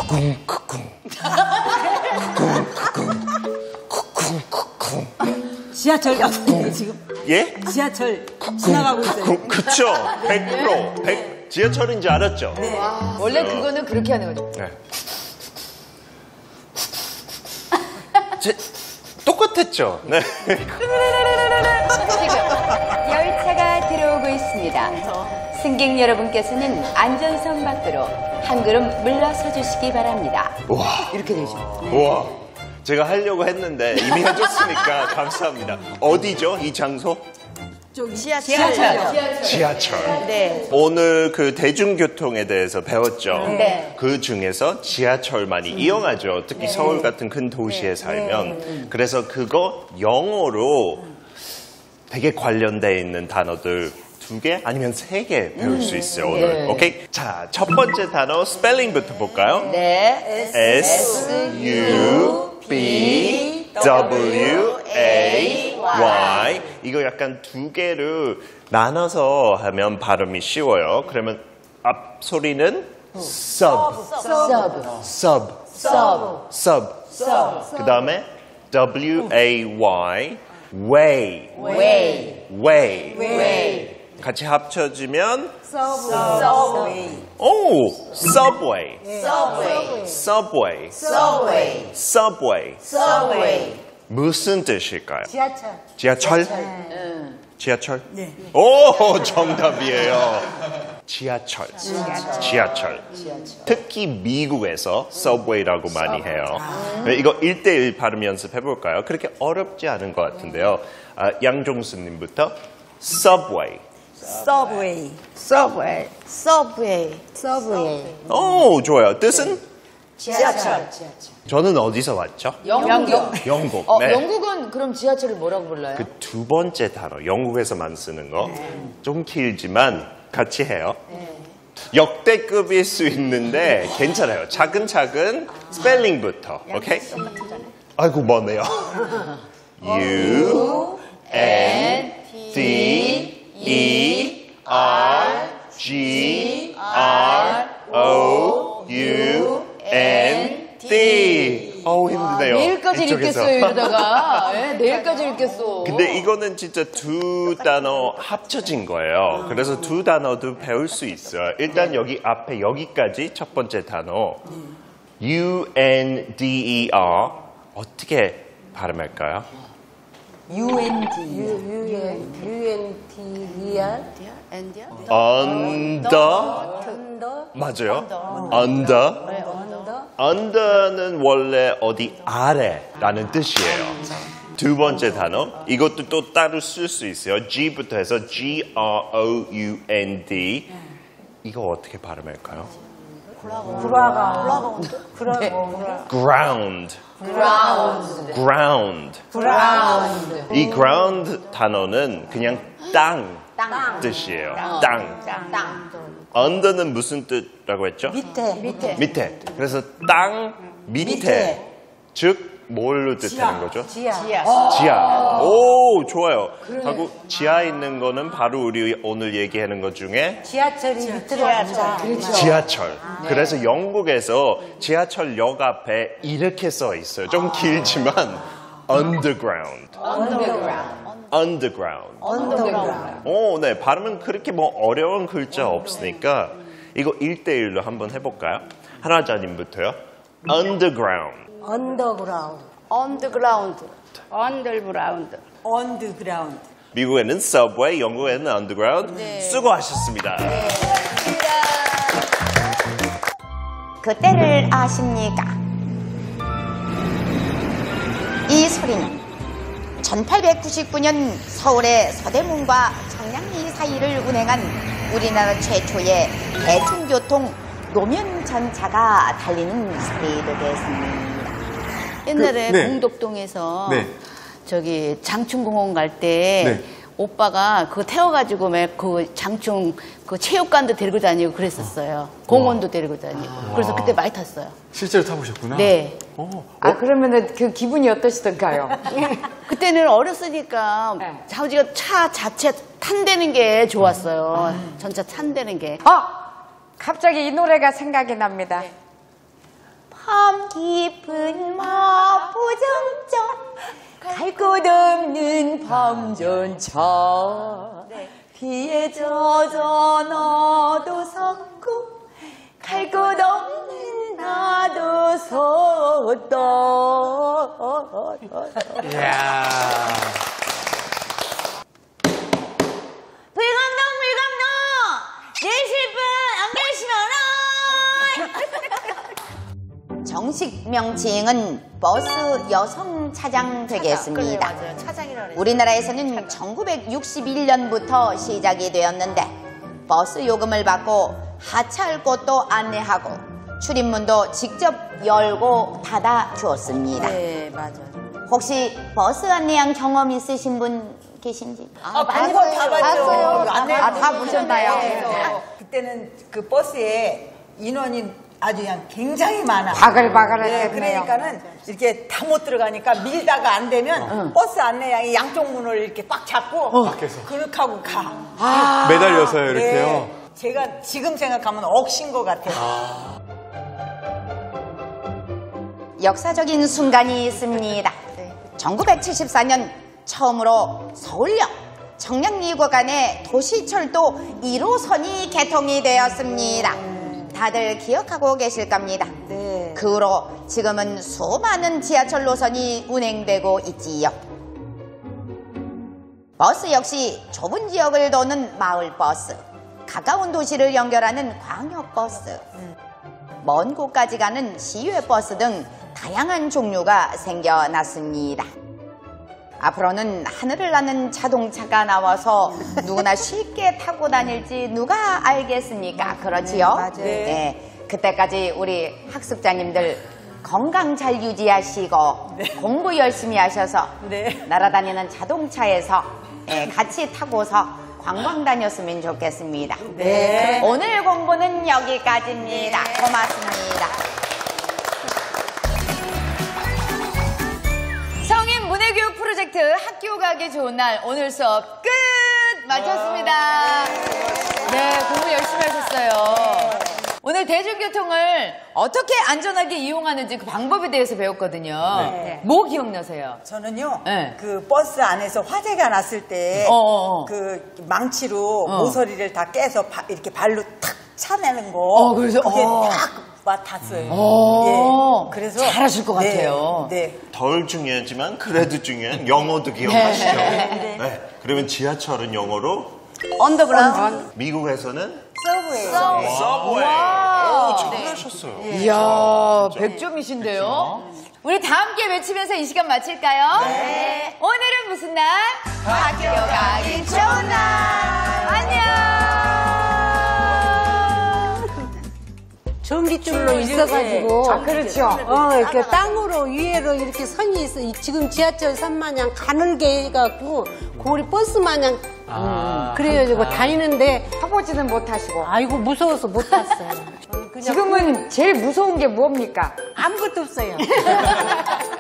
지하철 가고 지금. 예? 지하철 지나가고 있어요. 그쵸. 100%. 지하철인 줄 알았죠? 네. 원래 그거는 그렇게 하는 거죠. 네. 똑같았죠? 네. 지금 열차가 들어오고 있습니다. 승객 여러분께서는 안전선 밖으로 한 걸음 물러서 주시기 바랍니다. 와. 이렇게 되죠. 우와. 제가 하려고 했는데 이미 해줬으니까 감사합니다. 어디죠? 이 장소? 지하철. 네. 오늘 그 대중교통에 대해서 배웠죠. 네. 그 중에서 지하철 많이 이용하죠. 특히 서울 같은 큰 도시에 살면. 그래서 그거 영어로 되게 관련돼 있는 단어들 2개 아니면 3개 배울 수 있어요, 오늘. 오케이? 자, 첫 번째 단어 스펠링부터 볼까요? 네. S-U-B-W-A-Y. 이거 약간 2개를 나눠서 하면 발음이 쉬워요. 그러면 앞 소리는 sub. 그 다음에 W-A-Y. way. 같이 합쳐지면 오, subway. 무슨 뜻일까요? 지하철? 네. 오, 정답이에요. 지하철. 특히 미국에서 subway라고 많이 해요. 이거 1대1 발음 연습해 볼까요? 그렇게 어렵지 않은 것 같은데요. 양종수님부터 subway. 오, 좋아요. 뜻은? 지하철. 저는 어디서 왔죠? 영국. 네. 영국은 그럼 지하철을 뭐라고 불러요? 그 2번째 단어, 영국에서만 쓰는 거. 좀 길지만 같이 해요. 역대급일 수 있는데 괜찮아요. 차근차근 스펠링부터. 오케이? 아이고, 뭐네요. U-N-D-E-R-G-R-O-U-N-D. 어우, 힘드네요. 내일까지 읽겠어요, 이러다가. 내일까지 읽겠어. 근데 이거는 진짜 2 단어 합쳐진 거예요. 그래서 2 단어도 배울 수 있어요. 일단 여기 앞에 여기까지 첫 번째 단어. U-N-D-E-R. 어떻게 발음할까요? under. 맞아요. under는 원래 어디 아래라는 뜻이에요. 2번째 단어. 이것도 또 따로 쓸 수 있어요. G부터 해서 G-R-O-U-N-D. 이거 어떻게 발음할까요? ground. 이 ground 단어는 그냥 땅 뜻이에요. 땅. under는 무슨 뜻이라고 했죠? 밑에. 그래서 땅 밑에. 즉 뭘로 뜻하는 거죠? 지하. 오, 좋아요. 하고 지하에 있는 거는 바로 우리 오늘 얘기하는 것 중에 지하철이 밑으로 앉아. 지하철. 그래서 영국에서 지하철역 앞에 이렇게 써 있어요. 좀 길지만 underground. 오, 네. 발음은 그렇게 뭐 어려운 글자 없으니까 이거 1대1로 한번 해볼까요? 하나자님부터요. underground. 미국에는 subway, 영국에는 underground. 수고하셨습니다. 그때를 아십니까? 이 소리는 1899년 서울의 서대문과 청량리 사이를 운행한 우리나라 최초의 대중교통 노면전차가 달리는 소리 되겠습니다. 옛날에 공덕동에서 저기 장충공원 갈 때 오빠가 그거 태워가지고 그 장충 그 체육관도 데리고 다니고 그랬었어요. 공원도 데리고 다니고. 그래서 그때 많이 탔어요. 실제로 타보셨구나. 네. 그러면은 그 기분이 어떠시던가요? 그때는 어렸으니까 자우지가 차 자체 탄다는 게 좋았어요. 전차 탄다는 게. 갑자기 이 노래가 생각이 납니다. 함 깊은 마포정점 갈 곳 없는 방전차 비에 젖어 너도 섰고 갈 곳 없는 나도 섰다. 이야. 불감동 내 실분 안 계시면 정식 명칭은 버스 여성 차장 되겠습니다. 맞아요. 차장이라고 그래요. 우리나라에서는 1961년부터 시작이 되었는데 버스 요금을 받고 하차할 곳도 안내하고 출입문도 직접 열고 닫아 주었습니다. 네, 맞아요. 혹시 버스 안내한 경험 있으신 분 계신지? 많이 봤어요. 다 보셨나요? 그때는 그 버스에 인원이 아주 그냥 굉장히 많아. 바글바글했겠네요. 그러니까는 이렇게 다 못 들어가니까 밀다가 안 되면 버스 안내양이 양쪽 문을 이렇게 꽉 잡고 밖에서. 그렇게 하고 가. 매달려서요, 이렇게요? 네. 제가 지금 생각하면 억신 것 같아요. 역사적인 순간이 있습니다. 1974년 처음으로 서울역 청량리구 간의 도시철도 1호선이 개통이 되었습니다. 다들 기억하고 계실 겁니다. 네. 그 후로 지금은 수많은 지하철 노선이 운행되고 있지요. 버스 역시 좁은 지역을 도는 마을버스, 가까운 도시를 연결하는 광역버스, 먼 곳까지 가는 시외버스 등 다양한 종류가 생겨났습니다. 앞으로는 하늘을 나는 자동차가 나와서 누구나 쉽게 타고 다닐지 누가 알겠습니까? 그렇지요? 맞아요. 네. 그때까지 우리 학습자님들 건강 잘 유지하시고 공부 열심히 하셔서 네. 날아다니는 자동차에서 같이 타고서 관광 다녔으면 좋겠습니다. 네. 오늘 공부는 여기까지입니다. 고맙습니다. 성인 문해교육 프로젝트 학교 가기 좋은 날 오늘 수업 끝! 마쳤습니다. 네, 공부 열심히 하셨어요. 오늘 대중교통을 어떻게 안전하게 이용하는지 그 방법에 대해서 배웠거든요. 네. 뭐 기억나세요? 저는요, 네. 그 버스 안에서 화재가 났을 때, 어어어. 그 망치로 모서리를 다 깨서 이렇게 발로 탁 차내는 거. 그래서, 그게 어. 딱 맡았어요. 어. 그래서. 잘하실 것 네, 같아요. 네. 덜 중요하지만 그래도 중요한 영어도 기억하시죠? 네. 그러면 지하철은 영어로 언더그라운드. 미국에서는 서브웨이. 서브웨이. 오, 잘하셨어요. 이야, 100점이신데요? 우리 다 함께 외치면서 이 시간 마칠까요? 네. 오늘은 무슨 날? 학교 가기 좋은 날. 안녕. 전기줄로 있어가지고. 그렇죠. 이렇게 땅으로 위에로 이렇게 선이 있어. 지금 지하철 선 마냥 가늘게 해갖고, 고리 버스 마냥. 그래가지고 다니는데. 타보지는 못하시고. 아이고, 무서워서 못 탔어요. 지금은 제일 무서운 게 뭡니까? 아무것도 없어요.